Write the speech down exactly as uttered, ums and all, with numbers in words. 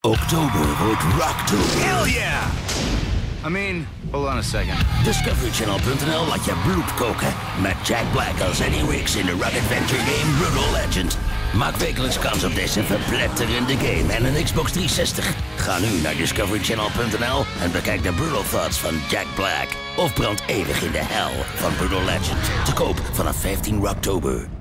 Oktober wordt Rocktober. Hell yeah! I mean, hold on a second. Discovery Channel punt n l laat je bloed koken. Met Jack Black als Eddie Riggs in de rock adventure game Brutal Legend. Maak wekelijks kans op deze verpletterende game en een Xbox driehonderdzestig. Ga nu naar Discovery Channel punt n l en bekijk de Brutal Thoughts van Jack Black. Of brand eeuwig in de hel van Brutal Legend. Te koop vanaf vijftien oktober.